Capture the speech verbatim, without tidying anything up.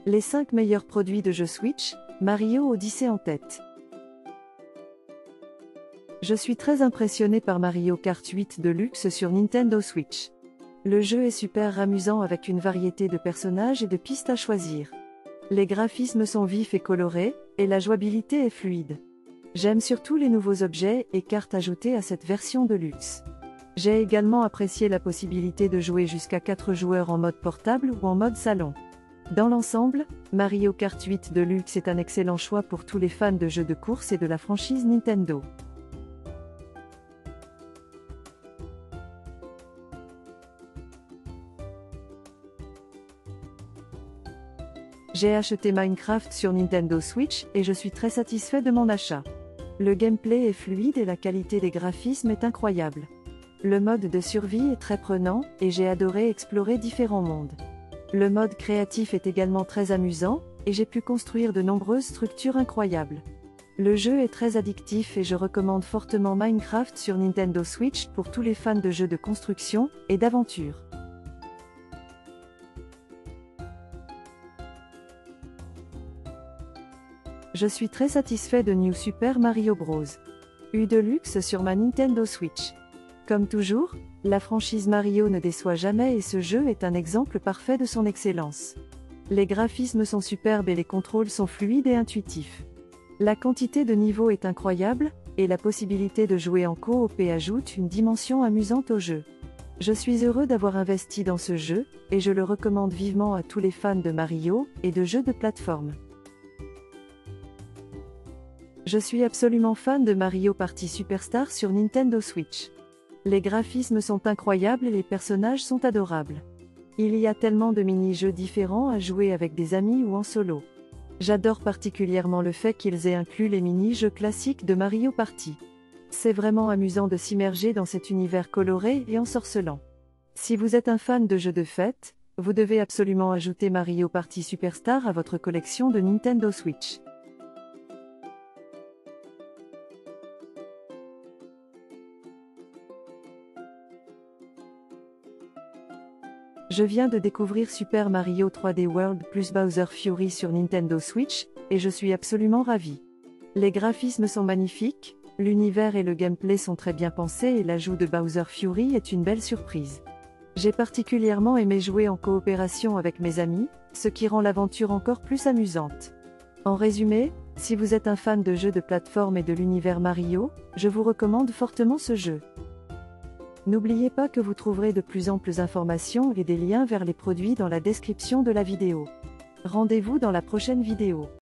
Les cinq meilleurs produits de jeux Switch, Mario Odyssey en tête. Je suis très impressionné par Mario Kart huit Deluxe sur Nintendo Switch. Le jeu est super amusant avec une variété de personnages et de pistes à choisir. Les graphismes sont vifs et colorés, et la jouabilité est fluide. J'aime surtout les nouveaux objets et cartes ajoutées à cette version de luxe. J'ai également apprécié la possibilité de jouer jusqu'à quatre joueurs en mode portable ou en mode salon. Dans l'ensemble, Mario Kart huit Deluxe est un excellent choix pour tous les fans de jeux de course et de la franchise Nintendo. J'ai acheté Minecraft sur Nintendo Switch et je suis très satisfait de mon achat. Le gameplay est fluide et la qualité des graphismes est incroyable. Le mode de survie est très prenant et j'ai adoré explorer différents mondes. Le mode créatif est également très amusant et j'ai pu construire de nombreuses structures incroyables. Le jeu est très addictif et je recommande fortement Minecraft sur Nintendo Switch pour tous les fans de jeux de construction et d'aventure. Je suis très satisfait de New Super Mario Bros. U Deluxe sur ma Nintendo Switch. Comme toujours, la franchise Mario ne déçoit jamais et ce jeu est un exemple parfait de son excellence. Les graphismes sont superbes et les contrôles sont fluides et intuitifs. La quantité de niveaux est incroyable, et la possibilité de jouer en coop ajoute une dimension amusante au jeu. Je suis heureux d'avoir investi dans ce jeu, et je le recommande vivement à tous les fans de Mario et de jeux de plateforme. Je suis absolument fan de Mario Party Superstar sur Nintendo Switch. Les graphismes sont incroyables et les personnages sont adorables. Il y a tellement de mini-jeux différents à jouer avec des amis ou en solo. J'adore particulièrement le fait qu'ils aient inclus les mini-jeux classiques de Mario Party. C'est vraiment amusant de s'immerger dans cet univers coloré et ensorcelant. Si vous êtes un fan de jeux de fête, vous devez absolument ajouter Mario Party Superstar à votre collection de Nintendo Switch. Je viens de découvrir Super Mario trois D World plus Bowser Fury sur Nintendo Switch, et je suis absolument ravi. Les graphismes sont magnifiques, l'univers et le gameplay sont très bien pensés et l'ajout de Bowser Fury est une belle surprise. J'ai particulièrement aimé jouer en coopération avec mes amis, ce qui rend l'aventure encore plus amusante. En résumé, si vous êtes un fan de jeux de plateforme et de l'univers Mario, je vous recommande fortement ce jeu. N'oubliez pas que vous trouverez de plus amples informations et des liens vers les produits dans la description de la vidéo. Rendez-vous dans la prochaine vidéo.